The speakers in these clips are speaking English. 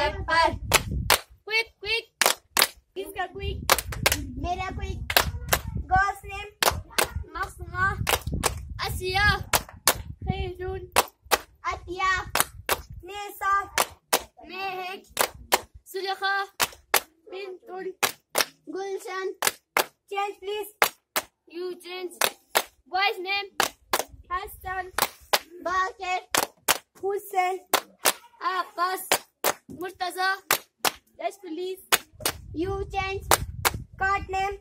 Clapper. Quick quick, किसका quick? मेरा quick. Girls name? Makhma, Asiya, Khairun, Atiya, Nesa, Mehak, Sulekha, Bintul, Gulshan. Change please. You change. Boy's name? Hassan, Baqir, Hussain, Abbas, Murtaza. Yes, please. You change. Card name?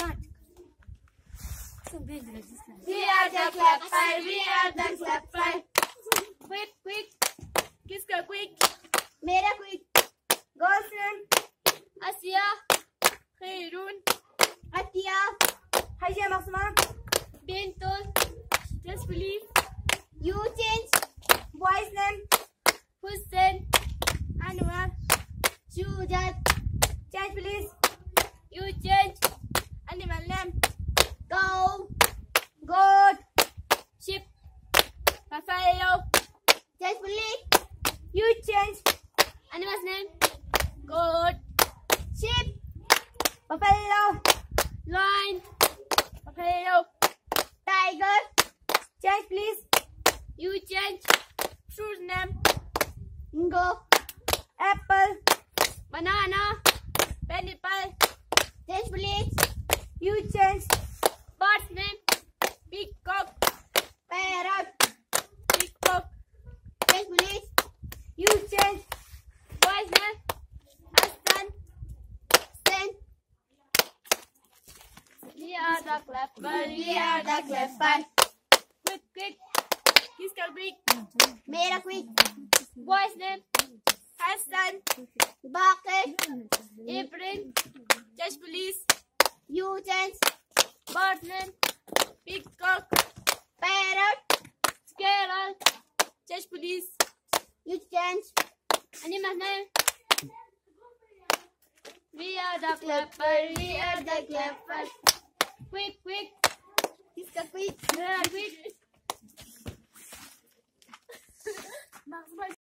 We are the clapper. We are the clapper. Quick, quick. किसका quick? मेरा quick. Girls name? Asiya, Khairun, Atiya, Hajiya Makhma. Bintul. Yes, please. You change. Boys name? Hussein, Anwar. Shujat. Change please. You change. Animal name? Cow, goat. Sheep, buffalo. Change please. You change. Animal's name? Goat, Sheep, buffalo, lion, buffalo. tiger. Change please. You change. Fruit name? Mango, apple. Banana, pineapple. Change please. You change. Bird's name? Peacock, Parrot. peacock. Change please. You change. Boy's name? Hassan. Send. We are the clapper. We are the clapper. Quick, quick. Kiska quick. मेरा quick. Boy's name? Hassan. Baqir. Ibrahim. Just please. You change. Bird's name? Peacock, Parrot. squirrel. Just please. You change. Animal's name? We are the clapper. We are the clapper. Quick, quick. किसका quick? Quick.